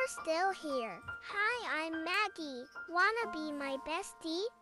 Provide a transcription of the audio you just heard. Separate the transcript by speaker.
Speaker 1: still here. Hi, I'm Maggie. Wanna be my bestie?